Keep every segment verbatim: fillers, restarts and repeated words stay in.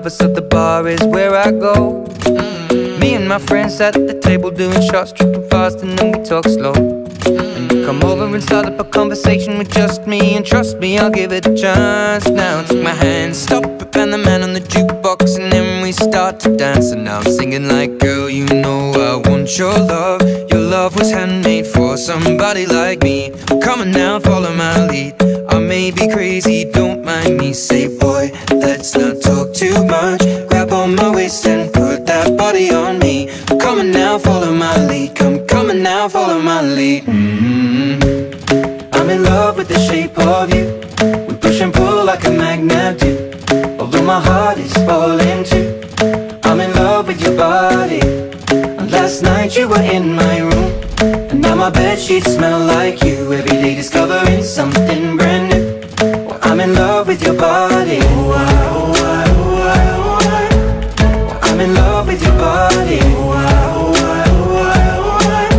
lovers, so the bar is where I go. Me and my friends sat at the table doing shots, tripping fast, and then we talk slow. And you come over and start up a conversation with just me, and trust me, I'll give it a chance. Now take my hand, stop it, and the man on the jukebox, and then we start to dance. And now I'm singing like, girl, you know I want your love. Your love was handmade for somebody like me. Come on now, follow my lead. I may be crazy, don't mind me. Say, boy, let's not talk too much. Grab on my waist and put that body on me. Come on now, follow my lead. Come, come on now, follow my lead. Mm-hmm. I'm in love with the shape of you. We push and pull like a magnet do. Although my heart is falling too, I'm in love with your body. And last night you were in my room, and now my bedsheets smell like you. Every day discovering something brand new. Well, I'm in love with your body. Oh, I, oh, I, oh, I, oh, I. Well, I'm in love with your body. Oh, I, oh, I, oh, I, oh,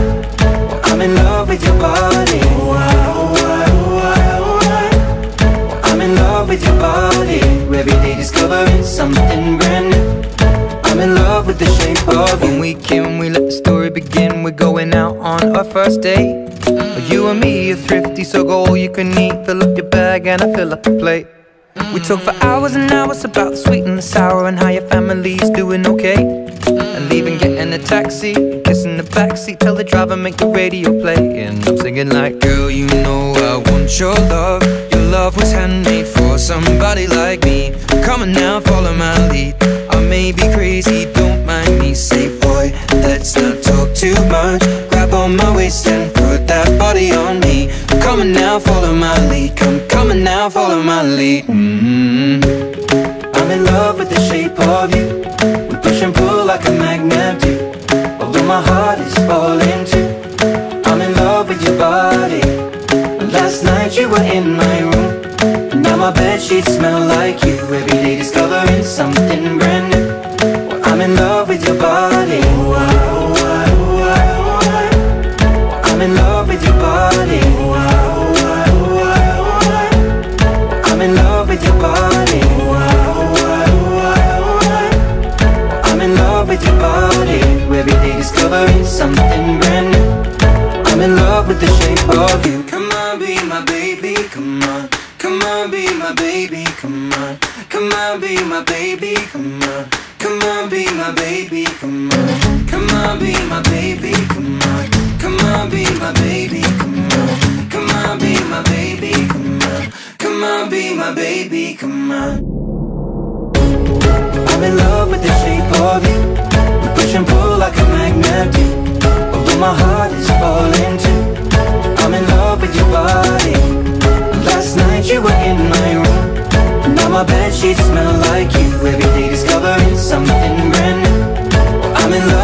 I. Well, I'm in love with your body. Oh, I, oh, I, oh, I, oh, I. Well, I'm in love with your body. Every day discovering something brand new. I'm in love with the shape of you. When we came, we let the story begin. We're going out on our first date. You and me are thrifty, so go all you can eat. Fill up your bag and I fill up the plate. We talk for hours and hours about the sweet and the sour, and how your family's doing okay. And leaving, getting a taxi, kissing the backseat, tell the driver make the radio play. And I'm singing like, girl, you know I want your love. Your love was handmade for somebody like me. Come on now, follow my lead. I may be crazy, don't mind me. Say, boy, let's not talk too much. Grab on my waist and put that body on me. Come on now, follow my lead. Come, come on now, follow my lead. Mm-hmm. I'm in love with the shape of you. We push and pull like a magnet do. Although my heart is falling too, I'm in love with your body. Last night you were in my room, and now my bedsheets smell like you. Every day discovering something brand new. Well, I'm in love with your body. Oh, I, oh, I, oh, I, oh, I. Well, I'm in love with your body. Oh, I, oh, I, oh, I, oh, I. Well, I'm in love with your body. Oh, I, oh, I, oh, I, oh, I. Well, I'm in love with your body. Every day discovering something brand new. I'm in love with the shape of you. Come on, be my baby, come on. Come on, be my baby, come on. Come on, be my baby, come on. Come on, be my baby, come on. Come on, be my baby, come on. Come on, be my baby, come on. Come on, be my baby, come on. Come on, be my baby, come on. I'm in love with the shape of you. We push and pull like a magnet do. Although my heart is falling too, I'm in love with your body. Last night you were in my room, now my bedsheets smell like you. Every day discovering something brand new. I'm in love